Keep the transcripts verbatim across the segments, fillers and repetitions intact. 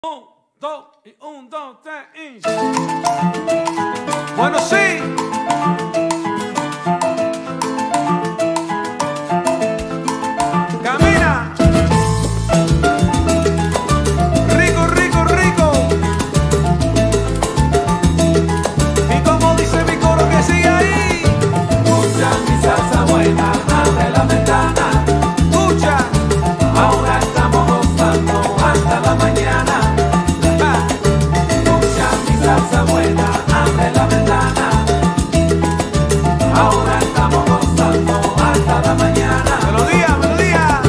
Un, dos, y un, dos, tres, y... Bueno, sí. Camina. Rico, rico, rico. Y como dice mi coro que sigue ahí. Escucha mi salsa buena, abre la ventana. Escucha. Ahora estamos gozando hasta la mañana. Escucha mi salsa buena, abre la ventana. Ahora estamos gozando hasta la mañana. Melodía, melodía.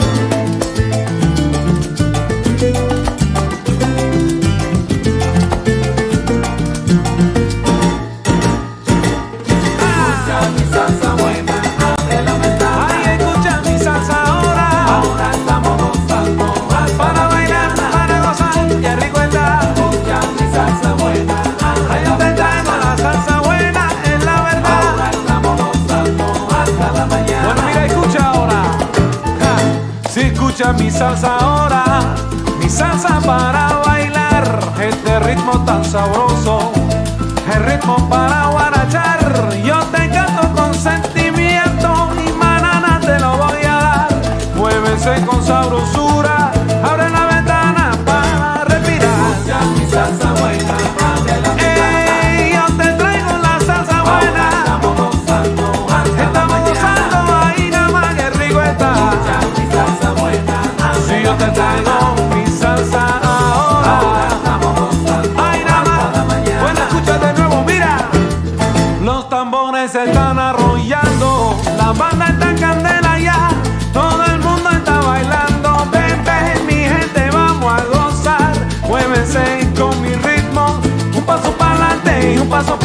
Escucha mi salsa buena, abre la ventana. Ay, escucha mi salsa ahora. Ahora estamos gozando hasta Para la bailar, mañana. para gozar, qué rico está. Escucha mi salsa buena, abre Ay, la yo te traigo ventana. la salsa buena, es la Ahora verdad. estamos gozando hasta la mañana. Bueno, mira, escucha ahora. Ja. Si escucha mi salsa ahora, mi salsa para bailar, este ritmo tan sabroso, el ritmo para guarachar. Yo te canto con sentimiento y manana te lo voy a dar. Muévese con sabrosura, abre la ventana para respirar. Escucha mi salsa buena, abre la ventana. Ey, yo te traigo la salsa Ahora buena. estamos gozando hasta la Estamos mañana. gozando ahí nada más, que rico está. Escucha mi salsa buena, abre Si la yo te ventana. traigo mi salsa Ahora ahora. estamos gozando Ay, nada hasta la más. mañana. Bueno, escucha de nuevo, mira. Los tambores se están arrollando, la banda está en candela ya, todo el mundo está bailando. Ven, ven, mi gente, vamos a gozar. Muévense con mi ritmo, un paso para adelante y un paso